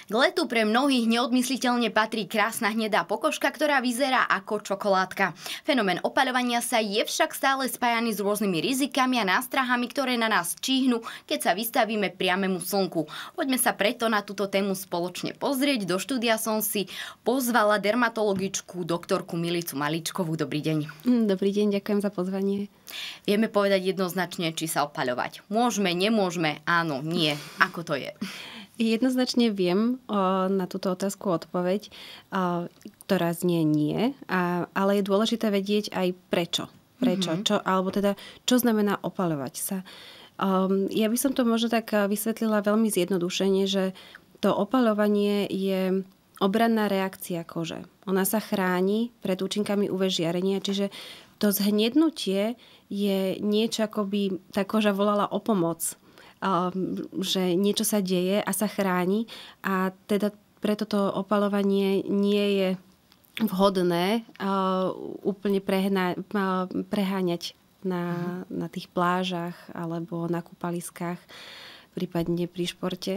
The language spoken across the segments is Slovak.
K letu pre mnohých neodmysliteľne patrí krásna hnedá pokožka, ktorá vyzerá ako čokoládka. Fenomén opaľovania sa je však stále spájaný s rôznymi rizikami a nástrahami, ktoré na nás číhnu, keď sa vystavíme priamému slnku. Poďme sa preto na túto tému spoločne pozrieť. Do štúdia som si pozvala dermatologičku doktorku Milicu Maličkovú. Dobrý deň. Dobrý deň, ďakujem za pozvanie. Vieme povedať jednoznačne, či sa opaľovať. Môžeme, nemôžeme, áno, nie. Ako to je? Jednoznačne viem na túto otázku odpoveď, ktorá znie nie, ale je dôležité vedieť aj prečo. Prečo? Čo znamená opaľovať sa? Ja by som to možno tak vysvetlila veľmi zjednodušene, že to opaľovanie je obranná reakcia kože. Ona sa chráni pred účinkami UV žiarenia, čiže to zhnednutie je niečo, ako by tá koža volala o pomoc, že niečo sa deje a sa chráni a teda preto to opaľovanie nie je vhodné úplne preháňať na tých plážach alebo na kúpaliskách, prípadne pri športe.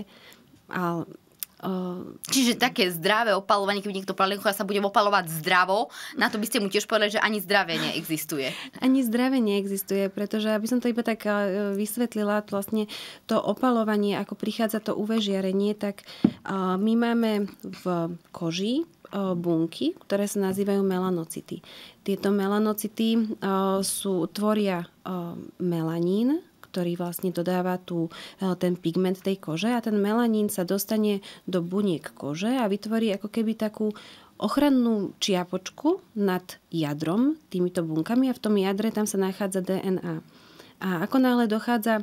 Čiže také zdravé opaľovanie, keď niekto sa bude opaľovať zdravo, na to by ste mu tiež povedali, že ani zdravé neexistuje. Ani zdravé neexistuje, pretože aby som to iba tak vysvetlila, vlastne to opaľovanie, ako prichádza to UV žiarenie, tak my máme v koži bunky, ktoré sa nazývajú melanocity. Tieto melanocity tvoria melanín, ktorý vlastne dodáva ten pigment tej kože a ten melanín sa dostane do buniek kože a vytvorí ako keby takú ochrannú čiapočku nad jadrom týmito bunkami a v tom jadre tam sa nachádza DNA. A ako náhle dochádza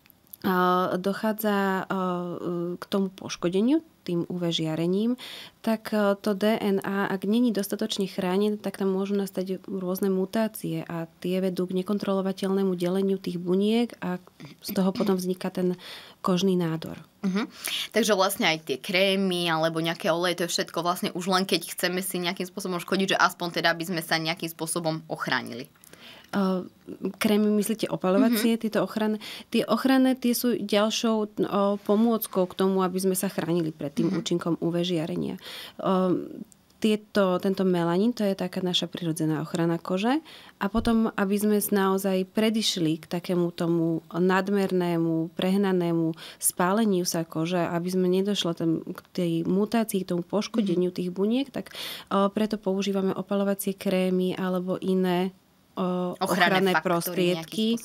k tomu poškodeniu tým UV žiarením, tak to DNA, ak není dostatočne chránené, tak tam môžu nastať rôzne mutácie a tie vedú k nekontrolovateľnému deleniu tých buniek a z toho potom vzniká ten kožný nádor. Takže vlastne aj tie krémy alebo nejaké oleje, to je všetko vlastne už len keď chceme si nejakým spôsobom škodiť, že aspoň teda by sme sa nejakým spôsobom ochránili. Krémy, myslíte opaľovacie, tieto ochranné? Tie ochranné, tie sú ďalšou pomôckou k tomu, aby sme sa chránili pred tým účinkom UV žiarenia. Tento melanín, to je taká naša prirodzená ochrana kože a potom, aby sme naozaj predišli k takému tomu nadmernému, prehnanému spáleniu sa kože, aby sme nedošlo k tej mutácii, k tomu poškodeniu tých buniek, tak preto používame opaľovacie krémy alebo iné ochranné prostriedky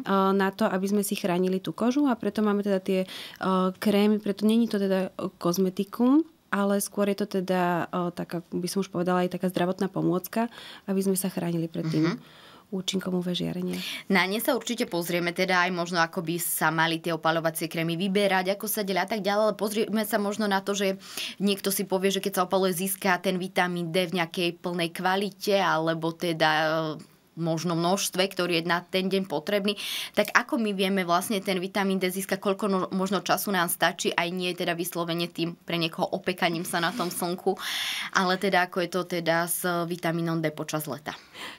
na to, aby sme si chránili tú kožu a preto máme teda tie krémy, preto není to teda kozmetikum, ale skôr je to teda taká, by som už povedala, aj taká zdravotná pomôcka, aby sme sa chránili pred tým účinkom UV žiarenia. Na ne sa určite pozrieme, teda aj možno ako by sa mali tie opaľovacie krémy vyberať, ako sa delia a tak ďalej, ale pozrieme sa možno na to, že niekto si povie, že keď sa opaľuje, získa ten vitamín D v nejakej plnej kvalite, alebo teda možno množstve, ktorý je na ten deň potrebný, tak ako my vieme vlastne ten vitamín D získať, koľko možno času nám stačí, aj nie teda vyslovene tým pre niekoho opekaním sa na tom slnku, ale teda ako je to teda s vitamínom D počas leta.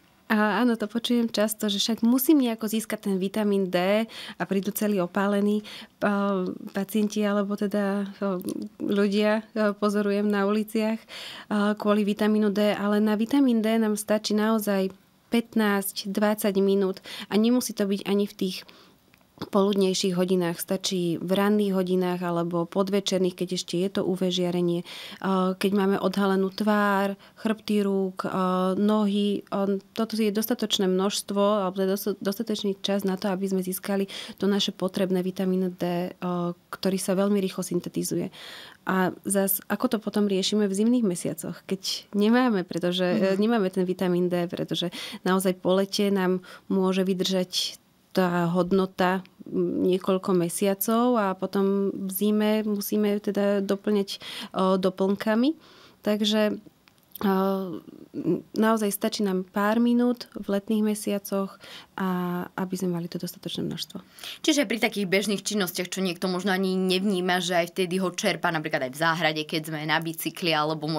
Áno, to počujem často, že však musím nejako získať ten vitamín D a prídu celí opálení pacienti alebo teda ľudia, pozorujem na uliciach kvôli vitamínu D, ale na vitamín D nám stačí naozaj 15-20 minút a nemusí to byť ani v tých poludnejších hodinách, stačí v ranných hodinách alebo podvečerných, keď ešte je to UV žiarenie, keď máme odhalenú tvár, chrbty rúk, nohy. Toto je dostatočné množstvo alebo dostatočný čas na to, aby sme získali to naše potrebné vitamín D, ktorý sa veľmi rýchlo syntetizuje. A zas, ako to potom riešime v zimných mesiacoch, keď nemáme, pretože nemáme ten vitamín D, pretože naozaj po lete nám môže vydržať tá hodnota niekoľko mesiacov a potom v zime musíme teda doplňať doplnkami. Takže naozaj stačí nám pár minút v letných mesiacoch, a aby sme mali to dostatočné množstvo. Čiže pri takých bežných činnostiach, čo niekto možno ani nevníma, že aj vtedy ho čerpá napríklad aj v záhrade, keď sme na bicykli, alebo možno len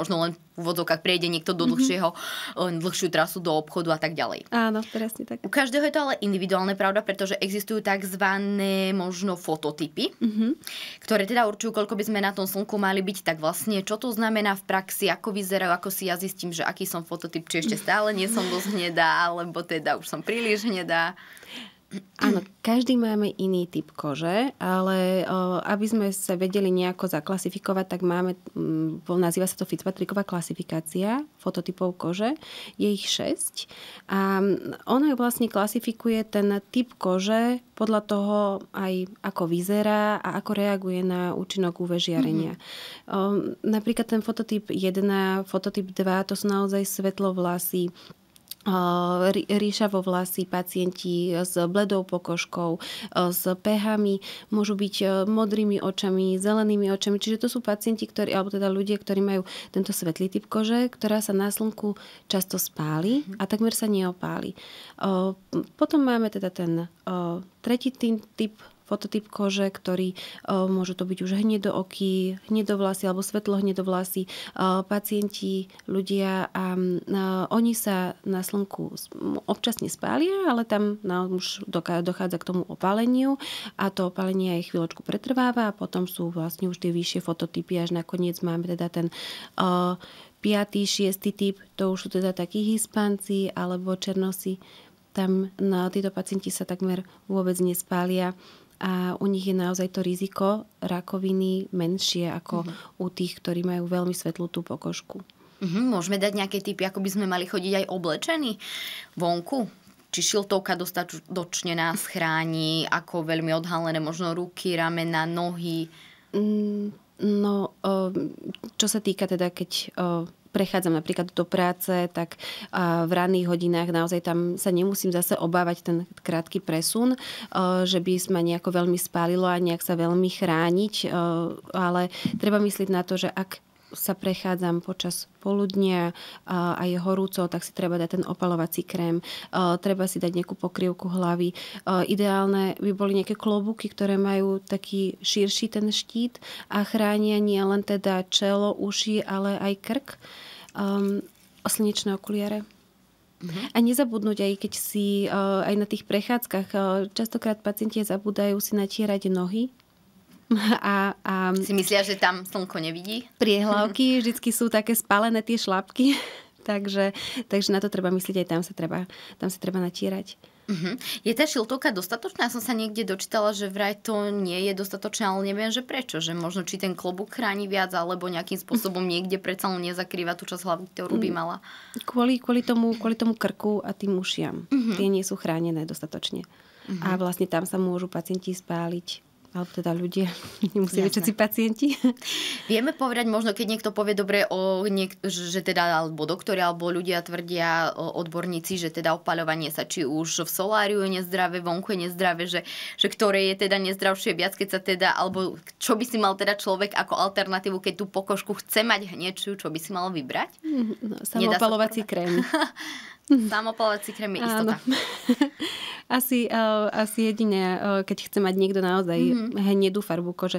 v úvodzovkách prejde niekto do dlhšiu trasu do obchodu a tak ďalej. Áno, presne tak. U každého je to ale individuálne, pravda, pretože existujú takzvané možno fototypy, ktoré teda určujú, koľko by sme na tom slnku mali byť. Tak vlastne, čo to znamená v praxi, ako vyzerajú, ako si ja zistím, že aký som fototyp, či ešte stále nie som dosť hnedá, alebo teda už som príliš hnedá. Áno, každý máme iný typ kože, ale aby sme sa vedeli nejako zaklasifikovať, tak máme, nazýva sa to Fitzpatricková klasifikácia fototypov kože. Je ich 6 a ona vlastne klasifikuje ten typ kože podľa toho aj ako vyzerá a ako reaguje na účinok UV žiarenia. Napríklad ten fototyp 1, fototyp 2, to sú naozaj svetlovlasy, ríšavovlasí pacienti s bledou pokožkou, s pH-ami, môžu byť modrými očami, zelenými očami. Čiže to sú pacienti, alebo teda ľudia, ktorí majú tento svetlý typ kože, ktorá sa na slnku často spáli a takmer sa neopáli. Potom máme teda ten tretí typ fototyp kože, ktorý môžu to byť už hnedookí, hnedovlasy alebo svetlo hnedovlasy pacienti, ľudia a oni sa na slnku občas nespália, ale tam už dochádza k tomu opáleniu a to opálenie aj chvíľočku pretrváva a potom sú vlastne už tie vyššie fototypy, až nakoniec máme teda ten 5., 6. typ, to už sú teda takí Hispánci alebo Černosy. Tam títo pacienti sa takmer vôbec nespália a u nich je naozaj to riziko rakoviny menšie ako u tých, ktorí majú veľmi svetlú tú pokožku. Môžeme dať nejaké tipy, ako by sme mali chodiť aj oblečení vonku? Či šiltovka dostatočne nás chráni, ako veľmi odhalené možno ruky, ramena, nohy? Čo sa týka teda, keď prechádzam napríklad do práce, tak v ranných hodinách naozaj tam sa nemusím zase obávať ten krátky presun, že by sme nejako veľmi spálilo a nejak sa veľmi chrániť, ale treba myslieť na to, že ak sa prechádzam počas poludnia a je horúco, tak si treba dať ten opalovací krém. Treba si dať nejakú pokrývku hlavy. Ideálne by boli nejaké klobúky, ktoré majú taký širší ten štít a chránia nie len teda čelo, uši, ale aj krk. Slnečné okuliare. A nezabudnúť aj, keď si aj na tých prechádzkach častokrát pacienti zabúdajú si natierať nohy. A si myslia, že tam slnko nevidí? Priehlavky vždycky sú také spálené tie šlapky, takže na to treba myslieť, aj tam sa treba natierať. Je tá šiltovka dostatočná? Ja som sa niekde dočítala, že vraj to nie je dostatočné, ale neviem, že prečo. Že možno či ten klobúk chráni viac, alebo nejakým spôsobom niekde predsa len nezakrýva tú časť hlavy, ktorú by mala. Kvôli tomu krku a tým ušiam. Tie nie sú chránené dostatočne. A vlastne tam sa môžu pacienti spáliť. Alebo teda ľudia, nemusí byť všetci pacienti. Vieme povedať, možno keď niekto povie dobre, že teda alebo doktori, alebo ľudia tvrdia, odborníci, že teda opaľovanie sa či už v soláriu je nezdravé, vonku je nezdravé, že ktoré je teda nezdravšie viac, keď sa teda, alebo čo by si mal teda človek ako alternatívu, keď tú pokožku chce mať hnečiu, čo by si mal vybrať? Samoopalovací krém. Samoopalovací krém je istota. Asi jediné, keď chce mať niekto naozaj hnedú farbu kože.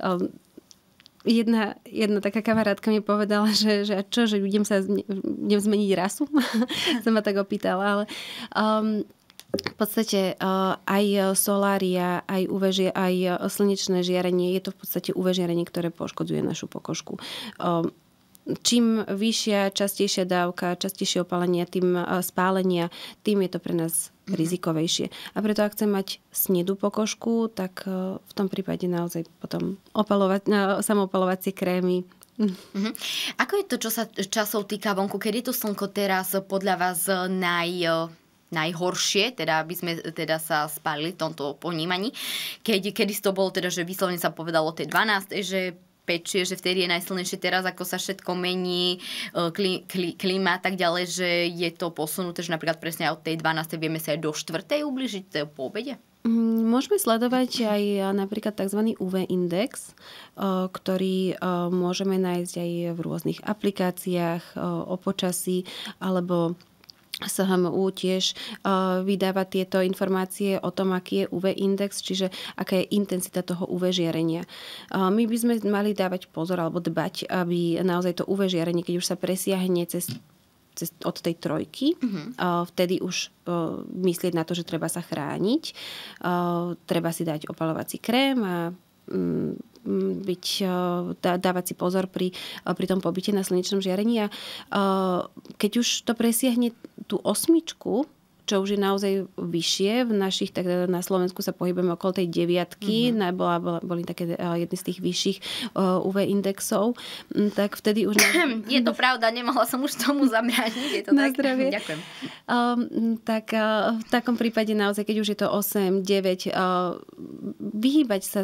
Jedna taká kamarátka mi povedala, že idem zmeniť rasu? Som ma tak opýtala, ale v podstate aj solária, aj aj slnečné žiarenie, je to v podstate UV žiarenie, ktoré poškodzuje našu pokožku. Čím vyššia, častejšia dávka, častejšie opálenia, tým spálenia, tým je to pre nás rizikovejšie. A preto, ak chcem mať snedú pokožku, tak v tom prípade naozaj potom samoopalovacie krémy. Ako je to, čo sa časov týka vonku? Kedy je to slnko teraz podľa vás najhoršie, teda aby sme teda sa spálili v tomto ponímaní? Kedy to bolo teda, že vyslovene sa povedalo o tej 12, že pečie, že vtedy je najsilnejšie teraz, ako sa všetko mení, klíma a tak ďalej, že je to posunuté, že napríklad presne od tej 12. vieme sa aj do 4. ubližiť, to je po obede? Môžeme sledovať aj napríklad tzv. UV index, ktorý môžeme nájsť aj v rôznych aplikáciách o počasí alebo SHMU tiež vydáva tieto informácie o tom, aký je UV index, čiže aká je intenzita toho UV žiarenia. My by sme mali dávať pozor alebo dbať, aby naozaj to UV žiarenie, keď už sa presiahne od tej trojky, vtedy už myslieť na to, že treba sa chrániť. Treba si dať opalovací krém a dávať si pozor pri tom pobyte na slnečnom žiarení. A keď už to presiahne tú 8, čo už je naozaj vyššie, v našich, tak na Slovensku sa pohybujeme okolo tej 9, boli také jedny z tých vyšších UV indexov, tak vtedy už... Je to pravda, nemohla som už tomu zabrániť. Je to na tak? Zdravie. Ďakujem. Tak v takom prípade naozaj, keď už je to 8, 9, vyhýbať sa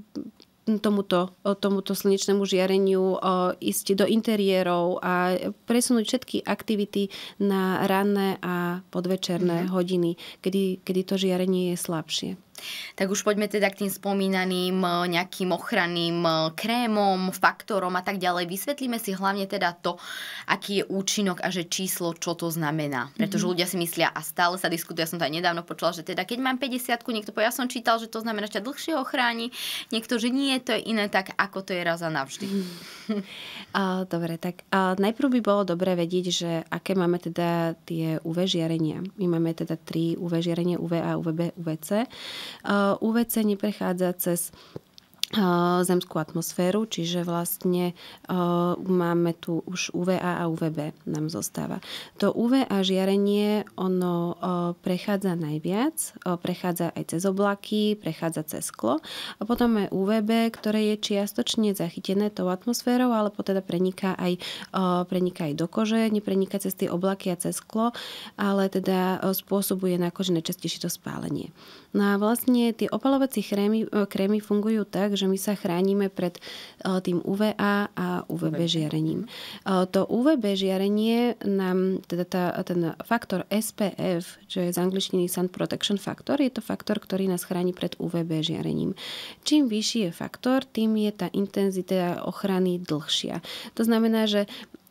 tomuto slnečnému žiareniu, ísť do interiérov a presunúť všetky aktivity na ranné a podvečerné hodiny, kedy to žiarenie je slabšie. Tak už poďme teda k tým spomínaným nejakým ochranným krémom, faktorom a tak ďalej. Vysvetlíme si hlavne teda to, aký je účinok a že číslo, čo to znamená. Pretože ľudia si myslia, a stále sa diskutuje, ja som to aj nedávno počula, že teda keď mám 50-ku, niekto povie, ja som čítal, že to znamená, že dlhšie ochráni, niekto, že nie, to je iné, tak ako to je raz a navždy. Dobre, tak najprv by bolo dobré vedieť, že aké máme teda tie UV žiarenia. My máme teda 3 UV žiarenia, UVA, UVB, UVC. UVC neprechádza cez zemskú atmosféru, čiže vlastne máme tu už UVA a UVB nám zostáva. To UVA žiarenie, ono prechádza najviac, prechádza aj cez oblaky, prechádza cez sklo a potom je UVB, ktoré je čiastočne zachytené tou atmosférou, ale potom teda preniká aj do kože, nepreniká cez tie oblaky a cez sklo, ale teda spôsobuje na koži najčastejšie to spálenie. No a vlastne tie opalovacie krémy fungujú tak, že my sa chránime pred tým UVA a UVB žiarením. To UVB žiarenie nám, teda ten faktor SPF, čo je z angličtiny Sun Protection Factor, je to faktor, ktorý nás chráni pred UVB žiarením. Čím vyšší je faktor, tým je tá intenzita ochrany dlhšia. To znamená, že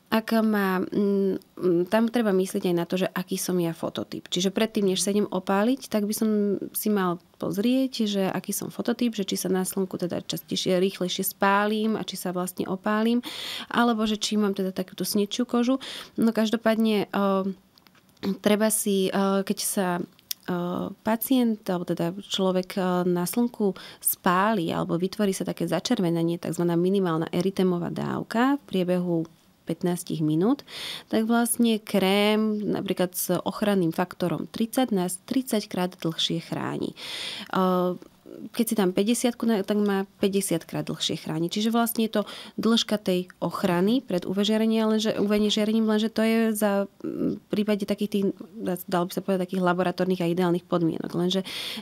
tam treba myslieť aj na to, že aký som ja fototyp. Čiže predtým, než sa idem opáliť, tak by som si mal pozrieť, že aký som fototyp, že či sa na slnku teda častejšie, rýchlejšie spálim a či sa vlastne opálim, alebo že či mám teda takúto snedšiu kožu. No každopádne treba si, keď sa pacient, alebo teda človek na slnku spáli, alebo vytvorí sa také začervenanie, tzv. Minimálna eritémová dávka v priebehu 15 minút, tak vlastne krém napríklad s ochranným faktorom 30 nás 30 krát dlhšie chráni. Keď si tam 50, tak má 50 krát dlhšie chráni. Čiže vlastne je to dĺžka tej ochrany pred UV žiarením, lenže to je za prípade takých tých, dalo by sa povedať, takých laboratórnych a ideálnych podmienok. Lenže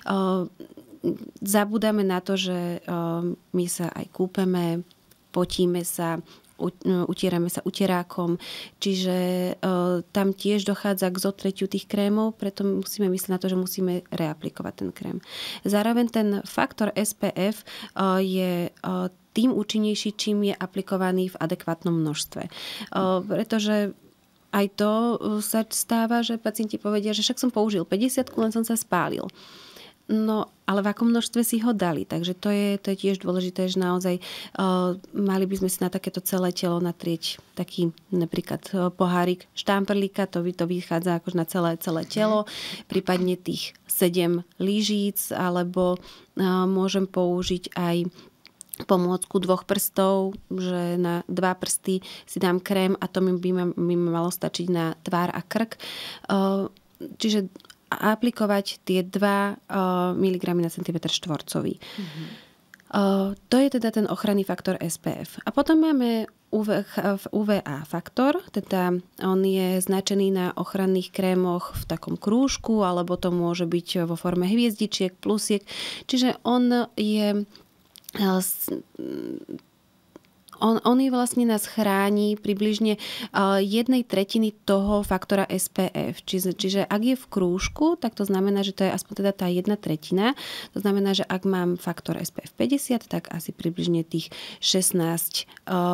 zabudáme na to, že my sa aj kúpeme, potíme sa, utierame sa uterákom, čiže tam tiež dochádza k zotretiu tých krémov, preto musíme myslieť na to, že musíme reaplikovať ten krém. Zároveň ten faktor SPF je tým účinnejší, čím je aplikovaný v adekvátnom množstve. Pretože aj to sa stáva, že pacienti povedia, že však som použil 50, len som sa spálil. No, ale v akom množstve si ho dali. Takže to je tiež dôležité, že naozaj mali by sme si na takéto celé telo natrieť taký napríklad pohárik štamprlíka, to vychádza akož na celé telo, prípadne tých 7 lyžíc, alebo môžem použiť aj pomôcku 2 prstov, že na 2 prsty si dám krém a to by malo stačiť na tvár a krk. Čiže aplikovať tie 2 mg na centimetr štvorcový. To je teda ten ochranný faktor SPF. A potom máme UVA faktor, teda on je značený na ochranných krémoch v takom krúžku, alebo to môže byť vo forme hviezdičiek, plusiek. Čiže on On je vlastne nás chráni približne 1/3 toho faktora SPF. Čiže ak je v krúžku, tak to znamená, že to je aspoň teda tá 1/3. To znamená, že ak mám faktor SPF 50, tak asi približne tých 16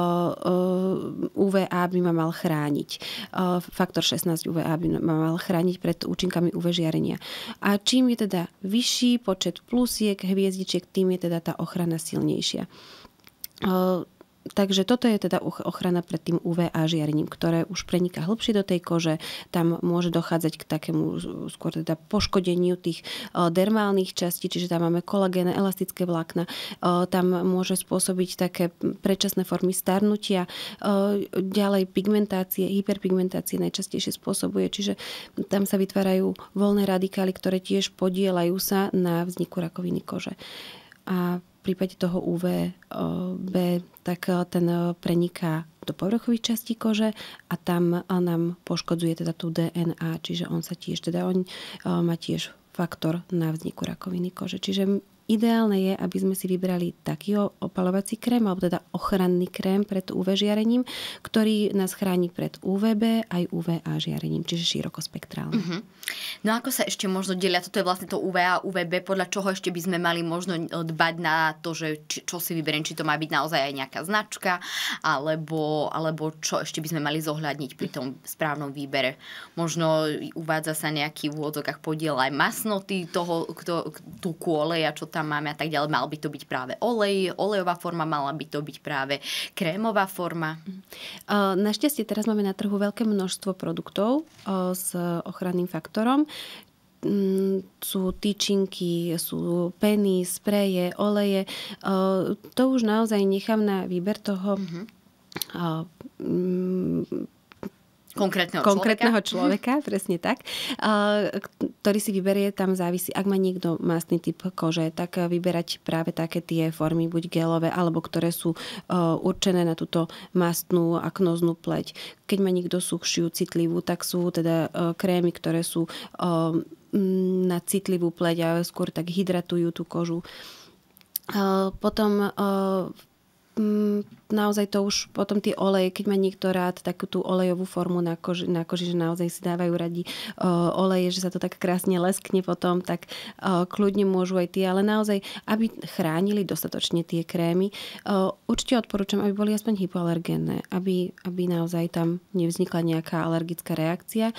UVA by ma mal chrániť. Faktor 16 UVA by ma mal chrániť pred účinkami UV žiarenia. A čím je teda vyšší počet plusiek, hviezdičiek, tým je teda tá ochrana silnejšia. Takže toto je teda ochrana pred tým UVA žiarením, ktoré už preniká hlbšie do tej kože. Tam môže dochádzať k takému skôr teda poškodeniu tých dermálnych častí, čiže tam máme kolagénne, elastické vlákna. Tam môže spôsobiť také predčasné formy starnutia. Ďalej pigmentácie, hyperpigmentácie najčastejšie spôsobuje, čiže tam sa vytvárajú voľné radikály, ktoré tiež podieľajú sa na vzniku rakoviny kože. A v prípade toho UVB, tak ten preniká do povrchových častí kože a tam nám poškodzuje teda tú DNA, čiže on má tiež faktor na vzniku rakoviny kože. Čiže ideálne je, aby sme si vybrali taký opalovací krém, alebo teda ochranný krém pred UV žiarením, ktorý nás chráni pred UVB aj UVA žiarením, čiže širokospektrálne. Uh-huh. No ako sa ešte možno delia, toto je vlastne to UVA a UVB, podľa čoho ešte by sme mali možno dbať na to, že čo si vyberiem, či to má byť naozaj aj nejaká značka, alebo čo ešte by sme mali zohľadniť pri tom správnom výbere. Možno uvádza sa nejaký v úvodzokách podiel aj masnoty toho, tú oleja, čo tam máme a tak ďalej. Mal by to byť práve olejová forma, mala by to byť práve krémová forma. Našťastie teraz máme na trhu veľké množstvo produktov s ochranným faktorom. Sú tyčinky, sú peny, spreje, oleje. To už naozaj nechám na výber toho konkrétneho človeka, presne tak, ktorý si vyberie, tam závisí, ak má niekto mastný typ kože, tak vyberať práve také tie formy, buď gelové, alebo ktoré sú určené na túto mastnú aknóznu pleť. Keď má niekto suchšiu, citlivú, tak sú teda krémy, ktoré sú na citlivú pleť a skôr tak hydratujú tú kožu. Potom naozaj to už potom tie oleje, keď má niekto rád takú tú olejovú formu na koži, že naozaj si dávajú radi oleje, že sa to tak krásne leskne potom, tak kľudne môžu aj tie, ale naozaj, aby chránili dostatočne tie krémy, určite odporúčam, aby boli aspoň hypoalergénne, aby naozaj tam nevznikla nejaká alergická reakcia.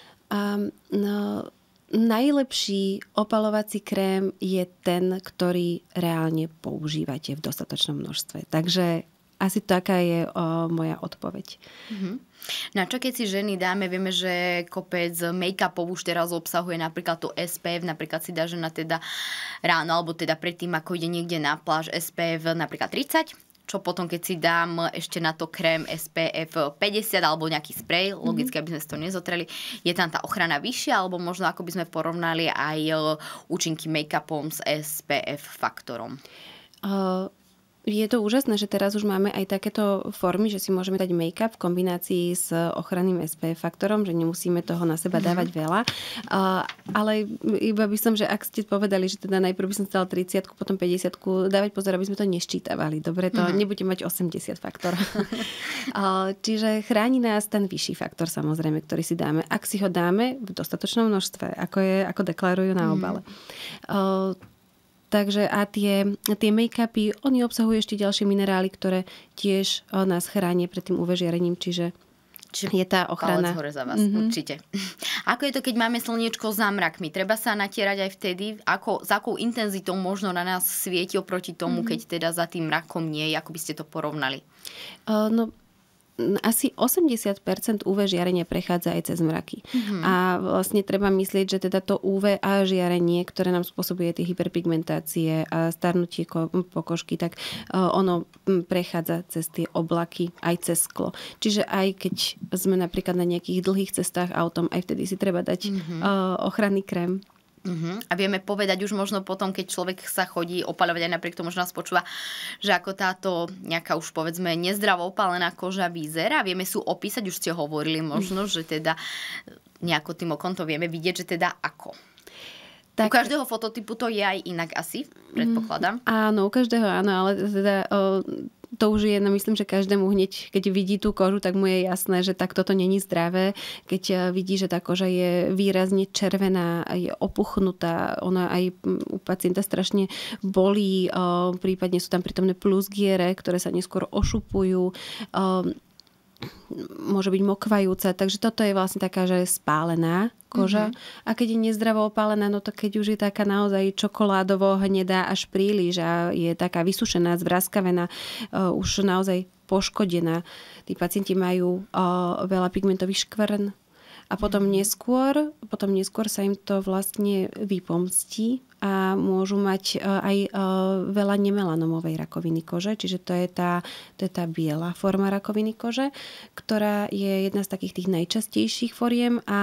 Najlepší opalovací krém je ten, ktorý reálne používate v dostatočnom množstve. Takže asi taká je moja odpoveď. Mm-hmm. Na čo keď si ženy dáme, vieme, že kopec make-upov už teraz obsahuje napríklad to SPF, napríklad si dá žena teda ráno, alebo teda predtým, ako ide niekde na pláž, SPF napríklad 30, čo potom, keď si dám ešte na to krém SPF 50 alebo nejaký sprej, logicky, aby sme si to nezotreli, je tam tá ochrana vyššia, alebo možno ako by sme porovnali aj účinky make-upom s SPF faktorom? Je to úžasné, že teraz už máme aj takéto formy, že si môžeme dať make-up v kombinácii s ochranným SPF faktorom, že nemusíme toho na seba dávať veľa. Ale iba by som, že ak ste povedali, že teda najprv by som stala 30, potom 50, dávať pozor, aby sme to neščítavali. Dobre, to nebude mať 80 faktor. Čiže chráni nás ten vyšší faktor, samozrejme, ktorý si dáme. Ak si ho dáme v dostatočnom množstve, ako deklarujú na obale. Takže a tie make-upy, oni obsahujú ešte ďalšie minerály, ktoré tiež nás chránia pred tým UV žiarením, čiže je tá ochrana. Palec hore za vás, určite. Ako je to, keď máme slniečko s zámrakmi? Treba sa natierať aj vtedy? S akou intenzitou možno na nás svieti oproti tomu, keď teda za tým mrakom nie je? Ako by ste to porovnali? Asi 80% UV žiarenia prechádza aj cez mraky. A vlastne treba myslieť, že teda to UVA žiarenie, ktoré nám spôsobuje tie hyperpigmentácie a starnutie pokožky, tak ono prechádza cez tie oblaky, aj cez sklo. Čiže aj keď sme napríklad na nejakých dlhých cestách autom, aj vtedy si treba dať ochranný krém. A vieme povedať už možno potom, keď človek sa chodí opaľovať, aj napriek tomu, že nás počúva, že ako táto nejaká už povedzme nezdravo opálená koža vyzerá. Vieme sú opísať, už ste hovorili možno, že teda nejako tým okom to vieme vidieť, že teda ako. Tak, u každého fototypu to je aj inak asi, predpokladám. Áno, u každého áno, ale teda to už je, no myslím, že každému hneď, keď vidí tú kožu, tak mu je jasné, že tak toto není zdravé. Keď vidí, že tá koža je výrazne červená, je opuchnutá, ona aj u pacienta strašne bolí, prípadne sú tam prítomné plusgiere, ktoré sa neskôr ošupujú, môže byť mokvajúca, takže toto je vlastne taká, že spálená koža. A keď je nezdravo opálená, no to keď už je taká naozaj čokoládovo hnedá až príliš a je taká vysušená, zvraskavená, už naozaj poškodená. Tí pacienti majú veľa pigmentových škvrn a potom neskôr sa im to vlastne vypomstí a môžu mať aj veľa nemelanomovej rakoviny kože, čiže to je tá biela forma rakoviny kože, ktorá je jedna z takých tých najčastejších foriem a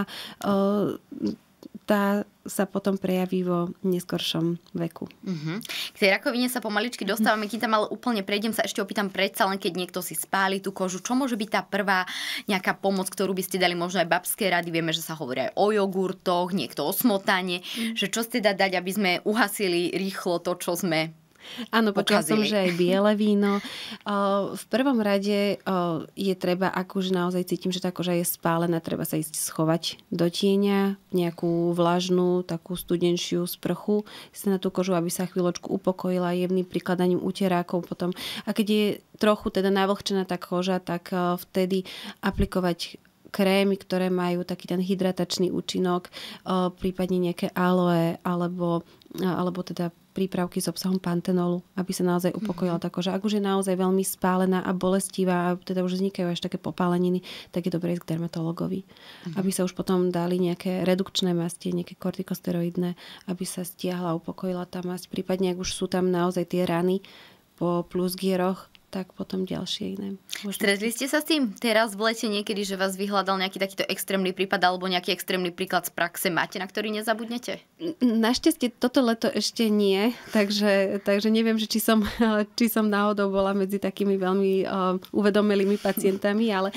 tá sa potom prejaví vo neskoršom veku. K tej rakovine sa pomaličky dostávame, kým tam ale úplne prejdem, sa ešte opýtam predsa len, keď niekto si spáli tú kožu, čo môže byť tá prvá nejaká pomoc, ktorú by ste dali, možno aj babské rady, vieme, že sa hovorí aj o jogurtoch, niekto o smotane, že čo ste dať, aby sme uhasili rýchlo to, čo sme Áno, počula som, že aj biele víno. V prvom rade je treba, ak už naozaj cítim, že tá koža je spálená, treba sa ísť schovať do tieňa, nejakú vlažnú, takú studenšiu sprchu si na tú kožu, aby sa chvíľočku upokojila jemným prikladaním uterákov potom. A keď je trochu teda navlhčená tá koža, tak vtedy aplikovať krémy, ktoré majú taký ten hydratačný účinok, prípadne nejaké aloe alebo teda prípravky s obsahom pantenolu, aby sa naozaj upokojila tá koža. Ak už je naozaj veľmi spálená a bolestivá a teda už vznikajú až také popáleniny, tak je dobré ísť k dermatologovi. Aby sa už potom dali nejaké redukčné masti, nejaké kortikosteroidné, aby sa stiahla a upokojila tá masť. Prípadne, ak už sú tam naozaj tie rany po plusgieroch, tak potom ďalšie iné. Stretli ste sa s tým teraz v lete niekedy, že vás vyhľadal nejaký takýto extrémny prípad alebo nejaký extrémny príklad z praxe? Máte, na ktorý nezabudnete? Našťastie toto leto ešte nie, takže neviem, že či som náhodou bola medzi takými veľmi uvedomelými pacientami, ale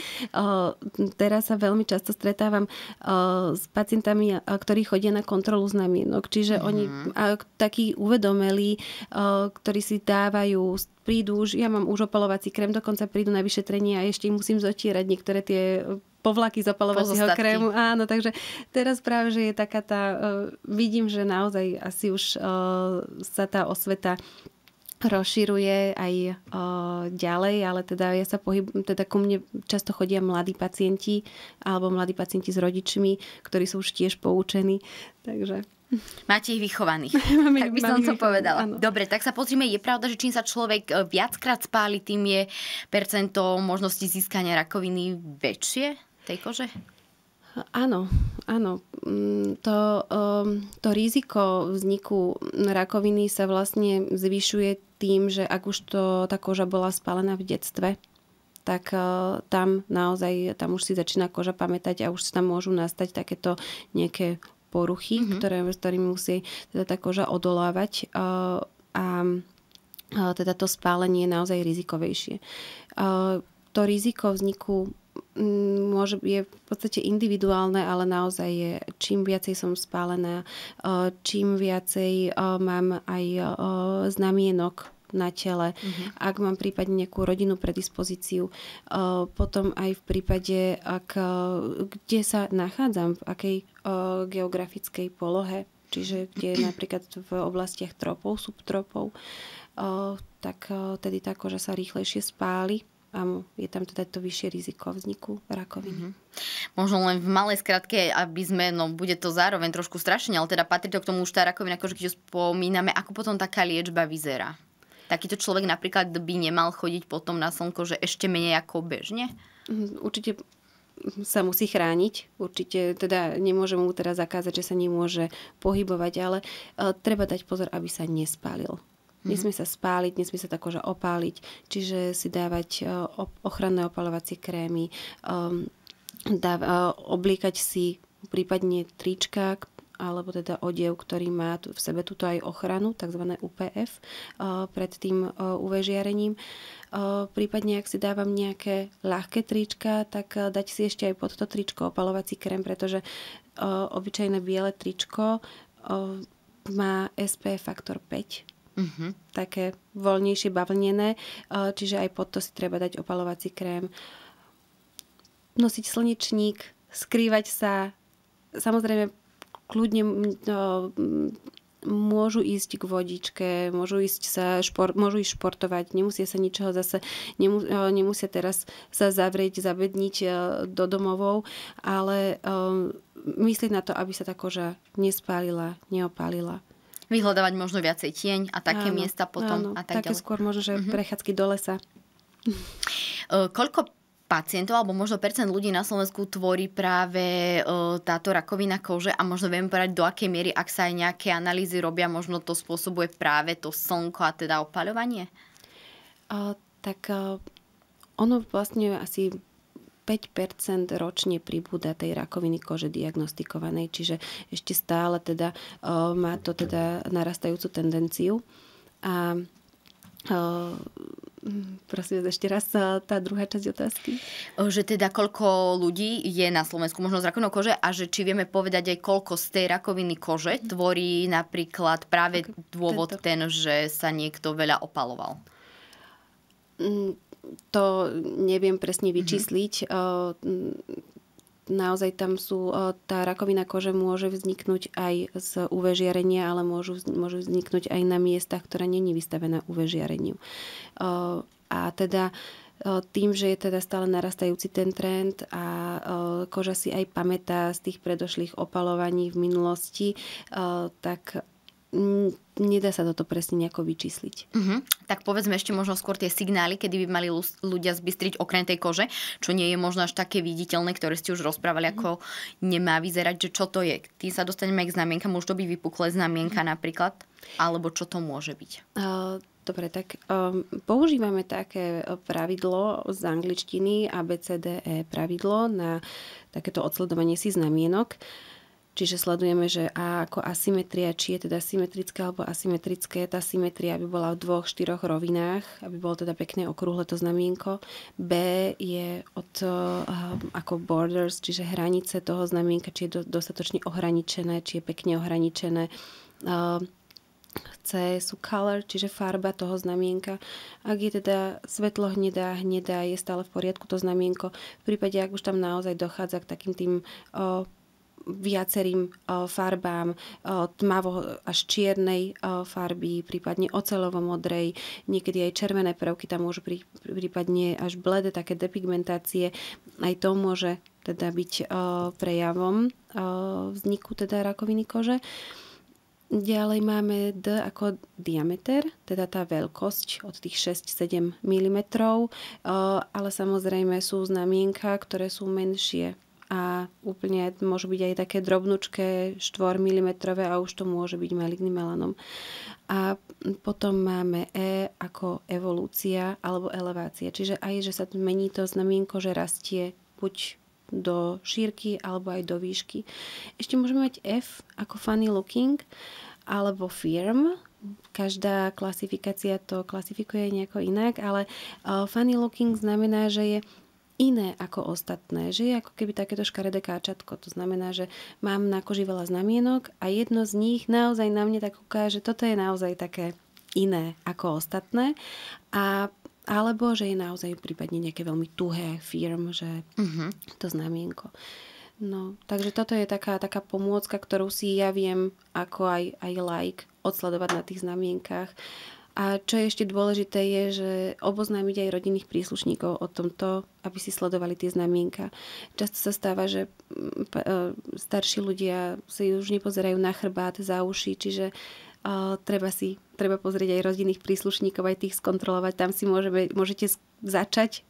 teraz sa veľmi často stretávam s pacientami, ktorí chodia na kontrolu znamienok. Čiže oni takí uvedomelí, ktorí si dávajú, prídu už, ja mám už opalovací krém, dokonca prídu na vyšetrenie a ešte im musím zotierať niektoré tie povlaky z opalovacieho krému. Áno, takže teraz práve, že je taká tá, vidím, že naozaj asi už sa tá osveta rozširuje aj ďalej, ale teda ja sa teda ku mne často chodia mladí pacienti alebo mladí pacienti s rodičmi, ktorí sú už tiež poučení, takže... Máte ich vychovaných. Tak by som to povedala. Áno. Dobre, tak sa pozrime. Je pravda, že čím sa človek viackrát spáli, tým je percento možnosti získania rakoviny väčšie tej kože? Áno. To riziko vzniku rakoviny sa vlastne zvyšuje tým, že ak už tá koža bola spálená v detstve, tak tam naozaj, tam už si začína koža pamätať a už tam môžu nastať takéto nejaké poruchy, s ktorými musí teda tá koža odolávať a teda to spálenie je naozaj rizikovejšie. To riziko vzniku je v podstate individuálne, ale naozaj je, čím viacej som spálená, čím viacej mám aj znamienok na tele, ak mám prípadne nejakú rodinnú predispozíciu. Potom aj v prípade, kde sa nachádzam, v akej geografickej polohe, čiže kde je napríklad v oblastiach tropov, subtropov, tak tedy tá koža sa rýchlejšie spáli a je tam teda to vyššie riziko vzniku rakoviny. Možno len v malej skratke, aby sme, bude to zároveň trošku strašne, ale teda patrí to k tomu už tá rakovina kože, keď ju spomíname, ako potom taká liečba vyzerá. Takýto človek napríklad by nemal chodiť potom na slnko, že ešte menej ako bežne? Určite sa musí chrániť. Určite teda nemôžem mu teraz zakázať, že sa nemôže pohybovať, ale treba dať pozor, aby sa nespálil. Nesmie sa spáliť, nesmie sa tá koža opáliť, čiže si dávať ochranné opalovacie krémy, obliekať si prípadne trička, alebo teda odev, ktorý má v sebe túto aj ochranu, tzv. UPF, pred tým UV žiarením. Prípadne, ak si dávam nejaké ľahké trička, tak dať si ešte aj pod to tričko opalovací krém, pretože obyčajné biele tričko má SPF faktor 5. také voľnejšie bavlnené, čiže aj pod to si treba dať opalovací krém. Nosiť slnečník, skrývať sa, samozrejme kľudne môžu ísť k vodičke, môžu ísť športovať, nemusia sa ničoho zase, nemusia teraz sa zavrieť, zabedniť do domovov, ale myslieť na to, aby sa tá koža nespálila, neopálila. Vyhľadávať možno viacej tieň a také miesta potom a tak také ďalej. skôr možno, že prechádzky do lesa. Koľko pacientov alebo možno percent ľudí na Slovensku tvorí práve táto rakovina kože a možno vieme povedať, do akej miery, ak sa aj nejaké analýzy robia, možno to spôsobuje práve to slnko a teda opaľovanie? Ono vlastne asi 5% ročne pribúda tej rakoviny kože diagnostikovanej, čiže ešte stále teda má to teda narastajúcu tendenciu. A prosím, ešte raz tá druhá časť otázky. Že teda koľko ľudí je na Slovensku možno z rakovinou kože a že či vieme povedať aj koľko z tej rakoviny kože tvorí napríklad práve dôvod ten, že sa niekto veľa opaloval? To neviem presne vyčísliť. Naozaj tam sú, tá rakovina kože môže vzniknúť aj z UV žiarenia, ale môžu vzniknúť aj na miestach, ktoré nie je vystavená UV žiareniu. A teda tým, že je teda stále narastajúci ten trend a koža si aj pamätá z tých predošlých opalovaní v minulosti, tak nedá sa toto presne nejako vyčísliť. Tak povedzme ešte možno skôr tie signály, kedy by mali ľudia zbystriť okrem tej kože, čo nie je možno až také viditeľné, ktoré ste už rozprávali, ako nemá vyzerať, že čo to je. Tým sa dostaneme aj k znamienkam, môžu to byť vypuklé znamienka napríklad, alebo čo to môže byť? Dobre, tak používame také pravidlo z angličtiny ABCDE pravidlo na takéto odsledovanie si znamienok. Čiže sledujeme, že A ako asymetria, či je teda symetrické alebo asymetrické. Tá symetria by bola v 2-4 rovinách, aby bolo teda pekné okrúhle to znamienko. B je ako borders, čiže hranice toho znamienka, či je dostatočne ohraničené, či je pekne ohraničené. C sú color, čiže farba toho znamienka. Ak je teda svetlo hnedá, je stále v poriadku to znamienko. V prípade, ak už tam naozaj dochádza k takým tým viacerým farbám, tmavo až čiernej farby, prípadne oceľovo-modrej, niekedy aj červené prvky tam môžu prípadne až bledé, také depigmentácie. Aj to môže teda byť prejavom vzniku teda rakoviny kože. Ďalej máme D ako diameter, teda tá veľkosť od tých 6-7 mm, ale samozrejme sú znamienka, ktoré sú menšie a úplne môžu byť aj také drobnučké 4 mm a už to môže byť maligný melanom. A potom máme E ako evolúcia alebo elevácia, čiže aj, že sa mení to znamienko, že rastie buď do šírky alebo aj do výšky. Ešte môžeme mať F ako funny looking alebo firm. Každá klasifikácia to klasifikuje nejako inak, ale funny looking znamená, že je iné ako ostatné, že je ako keby takéto škaredé káčatko. To znamená, že mám na koži veľa znamienok a jedno z nich naozaj na mne tak ukáže, že toto je naozaj také iné ako ostatné. Alebo že je naozaj prípadne nejaké veľmi tuhé firm, že to znamienko. No, takže toto je taká pomôcka, ktorú si ja viem ako aj like odsledovať na tých znamienkach. A čo je ešte dôležité je, že oboznámiť aj rodinných príslušníkov o tomto, aby si sledovali tie znamienka. Často sa stáva, že starší ľudia si už nepozerajú na chrbát, za uši, čiže treba pozrieť aj rodinných príslušníkov, aj tých skontrolovať. Tam si môžete začať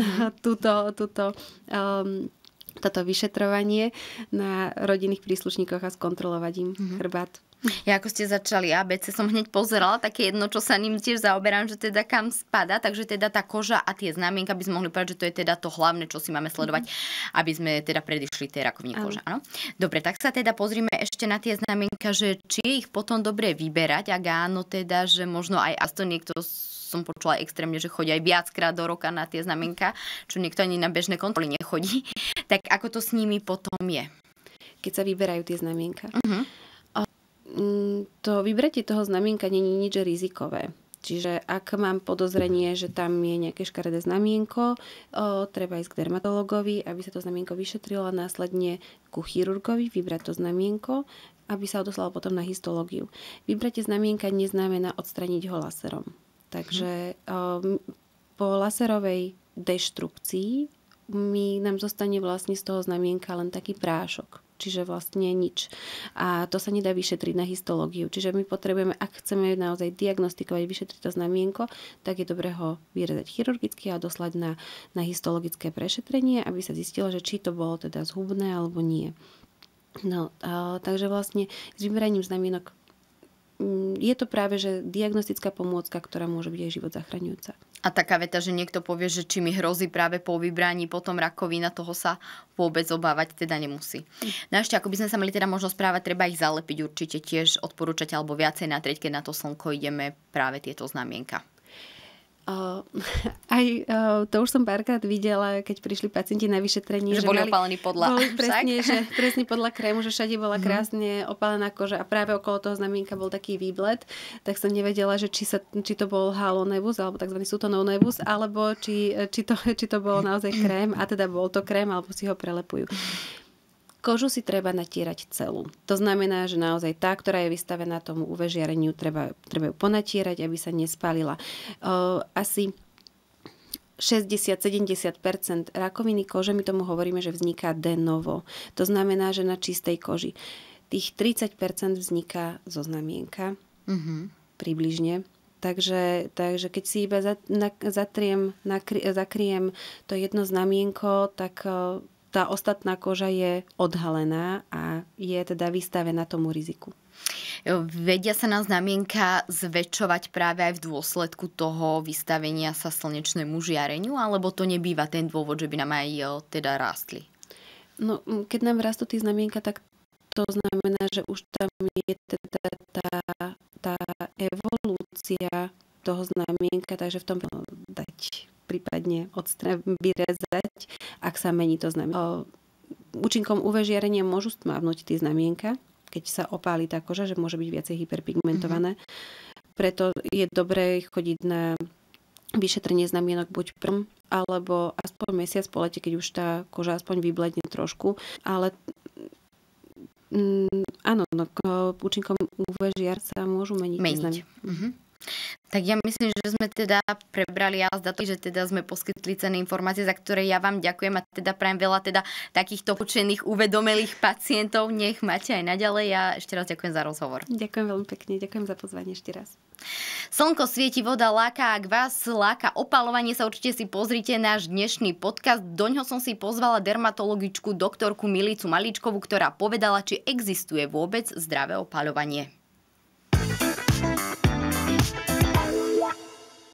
toto vyšetrovanie na rodinných príslušníkoch a skontrolovať im chrbát. Ja ako ste začali ABC, som hneď pozerala také jedno, čo sa ním tiež zaoberám, že teda kam spada, takže teda tá koža a tie znamienka by sme mohli povedať, že to je teda to hlavné, čo si máme sledovať, aby sme teda predišli tej rakovine kože. Áno. Dobre, tak sa teda pozrime ešte na tie znamienka, že či je ich potom dobre vyberať, ak áno teda, že možno aj to niekto som počula extrémne, že chodí aj viackrát do roka na tie znamienka, čo niekto ani na bežné kontroly nechodí. Tak ako to s nimi potom je? Keď sa vyberajú tie znamienka. To vybratie toho znamienka nie je nič rizikové. Čiže ak mám podozrenie, že tam je nejaké škaredé znamienko, treba ísť k dermatologovi, aby sa to znamienko vyšetrilo a následne ku chirurgovi vybrať to znamienko, aby sa odoslalo potom na histológiu. Vybratie znamienka neznamená odstraniť ho laserom. Takže po laserovej deštrukcii nám zostane vlastne z toho znamienka len taký prášok. Čiže vlastne nič. A to sa nedá vyšetriť na histológiu. Čiže my potrebujeme, ak chceme naozaj diagnostikovať, vyšetriť to znamienko, tak je dobré ho vyrezať chirurgicky a doslať na histologické prešetrenie, aby sa zistilo, že či to bolo teda zhubné alebo nie. No, takže vlastne s vyberaním znamienok je to práve, že diagnostická pomôcka, ktorá môže byť aj život zachraňujúca. A taká veta, že niekto povie, že či mi hrozí práve po vybraní potom rakovina, toho sa vôbec obávať teda nemusí. No ešte, ako by sme sa mali teda možno správať, treba ich zalepiť určite tiež odporúčať alebo viacej natrieť, keď na to slnko ideme práve tieto znamienka. To už som párkrát videla, keď prišli pacienti na vyšetrenie. Že boli opálení podľa... Presne podľa krému, že všade bola krásne opálená koža a práve okolo toho znamienka bol taký výbled, tak som nevedela, že či to bol halonevus alebo tzv. Sutonov nevus, alebo či to bolo naozaj krém a teda bol to krém, alebo si ho prelepujú. Kožu si treba natierať celú. To znamená, že naozaj tá, ktorá je vystavená tomu UV žiareniu, treba ju ponatierať, aby sa nespálila. Asi 60-70% rakoviny kože, my tomu hovoríme, že vzniká de novo. To znamená, že na čistej koži. Tých 30% vzniká zo znamienka. Približne. Takže keď si iba zakriem to jedno znamienko, tak tá ostatná koža je odhalená a je teda vystavená tomu riziku. Vedia sa na znamienka zväčšovať práve aj v dôsledku toho vystavenia sa slnečnému žiareniu, alebo to nebýva ten dôvod, že by nám aj teda rástli? No, keď nám rastú tie znamienka, tak to znamená, že už tam je teda tá evolúcia toho znamienka, takže v tom dať prípadne vyrezať, ak sa mení to znamienko. Účinkom UV žiarenia môžu stmavnúť tie znamienka, keď sa opáli tá koža, že môže byť viacej hyperpigmentované. Preto je dobré chodiť na vyšetrenie znamienok buď prvom, alebo aspoň mesiac po lete, keď už tá koža aspoň vybledne trošku. Ale áno, účinkom UV žiar sa môžu meniť. Tak ja myslím, že sme teda prebrali že teda sme poskytli cenné informácie, za ktoré ja vám ďakujem a teda prajem veľa teda takýchto učených, uvedomelých pacientov. Nech máte aj naďalej a ešte raz ďakujem za rozhovor. Ďakujem veľmi pekne, ďakujem za pozvanie ešte raz. Slnko svieti, voda láka, ak vás láka opaľovanie, sa určite si pozrite náš dnešný podcast. Doňho som si pozvala dermatologičku doktorku Milicu Malíčkovú, ktorá povedala, či existuje vôbec zdravé opaľovanie.